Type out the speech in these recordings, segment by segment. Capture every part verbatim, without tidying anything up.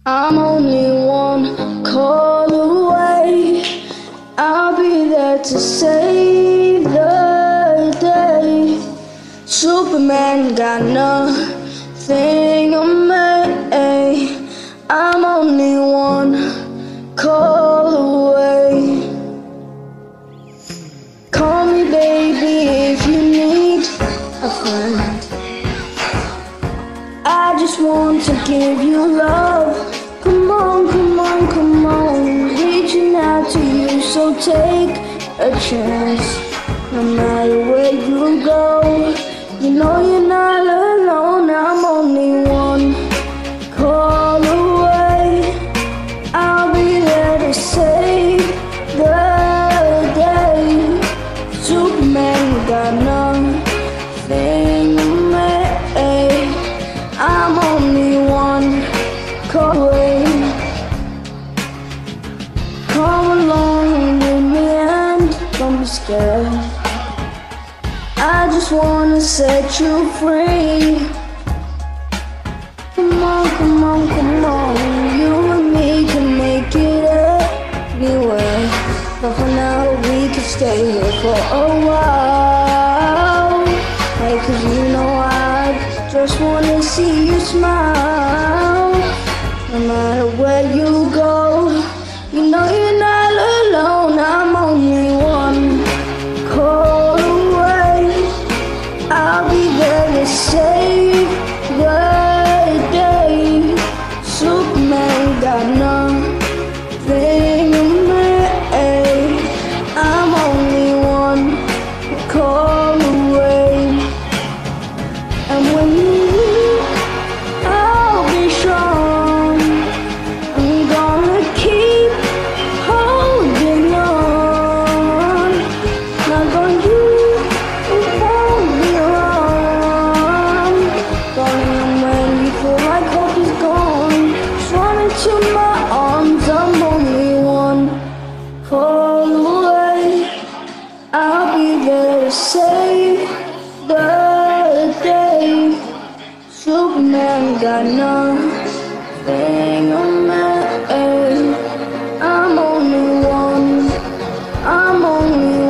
I'm only one call away. I'll be there to save the day. Superman got nothing on me. I'm only one call away. Call me baby if you need a friend. I just want to give you love. Come on, come on, come on. Reaching out to you, so take a chance. No matter where you go, you know you're not alone. I'm only one call away. I'll be there to save the day. Superman got nothing on me. I'm only one call away. Come along with me and don't be scared. I just wanna set you free. Come on, come on, come on. You and me can make it anywhere. But for now we can stay here for a while. Hey, cause you know I just wanna see you smile. No matter where you go, you know you're not alone. I'm only one call away. I'll be there to save the day. Superman got nothing on me. I'm only one call away. And when you leave, I'll be strong. I'm gonna keep holding on. Not gonna you, it won't be wrong. Darling, when you feel like hope is gone, just run into my arms. I'm only one call away. I'll be there to save the day. Superman got nothing on me. I'm only one, I'm only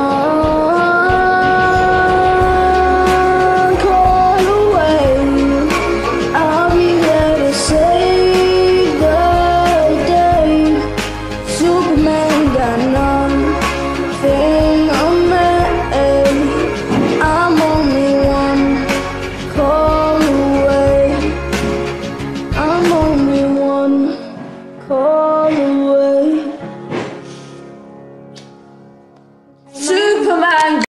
one call away. I'll be there to save the day. Superman got nothing on me. I'm only one call away. I'm only one call away. Superman.